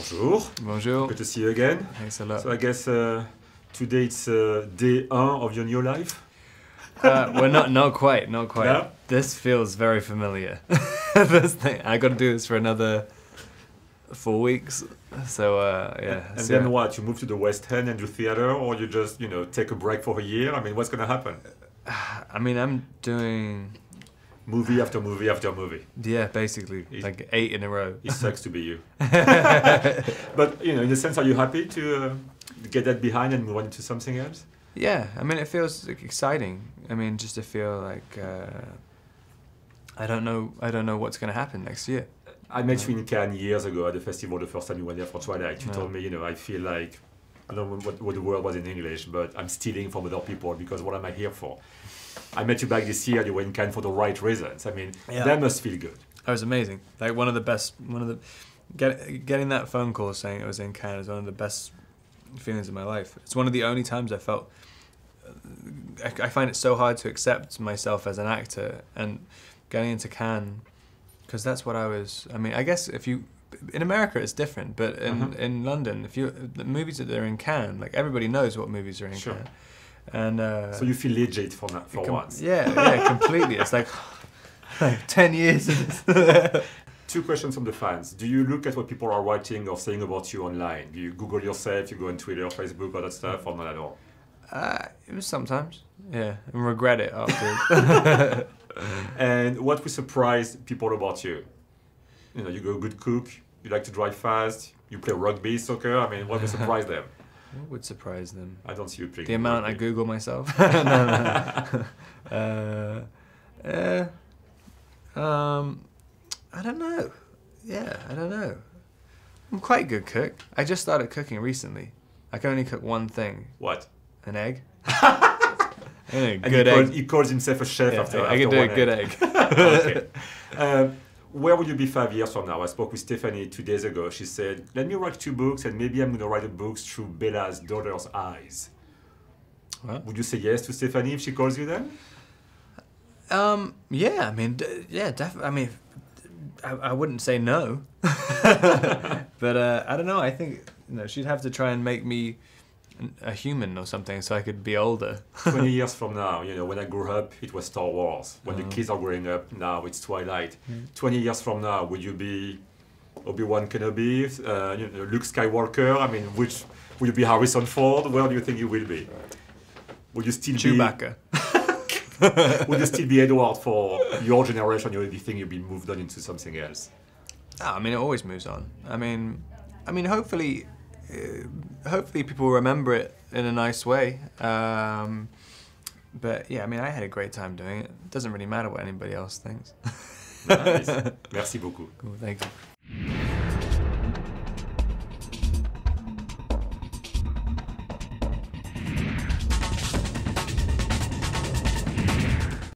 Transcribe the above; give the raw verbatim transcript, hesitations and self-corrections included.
Bonjour. Bonjour. Good to see you again. Thanks a lot. So I guess uh, today it's uh, day one of your new life. uh, well, not not quite, not quite. No? This feels very familiar. This thing, I got to do this for another four weeks. So uh, yeah. And so, then what? You move to the West End and do theater, or you just you know take a break for a year? I mean, what's gonna happen? I mean, I'm doing Movie after movie after movie. yeah, basically It- like eight in a row. It sucks to be you. But you know, in a sense, are you happy to uh, get that behind and move on to something else? Yeah, I mean, it feels like, exciting. I mean, just to feel like uh, I don't know, I don't know what's going to happen next year. I met you in Cannes years ago at the festival the first time you went there for Twilight. You Yeah. told me, you know, I feel like, I don't know what, what the word was in English, but I'm stealing from other people because what am I here for? I met you back this year, you were in Cannes for the right reasons. I mean, Yeah. that must feel good. It was amazing. Like one of the best, one of the, get, getting that phone call saying it was in Cannes is one of the best feelings of my life. It's one of the only times I felt, I, I find it so hard to accept myself as an actor, and getting into Cannes, because that's what I was, I mean, I guess if you, in America it's different, but in, Uh-huh. in London, if you, the movies that are in Cannes, like everybody knows what movies are in Sure. Cannes. And uh, So you feel legit for, that, for com- once. Yeah, yeah, completely. It's like, like ten years of this. Two questions from the fans. Do you look at what people are writing or saying about you online? Do you Google yourself, you go on Twitter, Facebook, all that stuff, or not at all? Uh, it was sometimes, yeah, and regret it afterwards. And what would surprise people about you? You know, you go good cook, you like to drive fast, you play rugby, soccer. I mean, what would surprise them? What would surprise them? I don't see you playing The amount I rugby. Google myself. no, no. uh, uh, um, I don't know. Yeah, I don't know. I'm quite a good cook. I just started cooking recently. I can only cook one thing: What? an egg. A And good he, egg. calls, he calls himself a chef Yeah, after, I after can do a one good egg. egg. Okay. Um, where will you be five years from now? I spoke with Stephanie two days ago. She said, let me write two books and maybe I'm going to write a book through Bella's daughter's eyes. What? Would you say yes to Stephanie if she calls you then? Um, yeah, I mean, d- yeah, definitely. I mean, I, I wouldn't say no, but uh, I don't know. I think you know she'd have to try and make me an- a human or something so I could be older. twenty years from now, you know, when I grew up, it was Star Wars. When Uh. the kids are growing up, now it's Twilight. twenty years from now, would you be Obi-Wan Kenobi, uh, you know, Luke Skywalker? I mean, which will you be Harrison Ford? Where do you think you will be? Would you still Chewbacca. be Would you still be Edward for your generation? Or do you think you'll be moved on into something else? Ah, I mean, it always moves on. I mean, I mean, hopefully, uh, hopefully people remember it in a nice way. Um, but yeah, I mean, I had a great time doing it. It doesn't really matter what anybody else thinks. Nice. Merci beaucoup. Cool, thank you.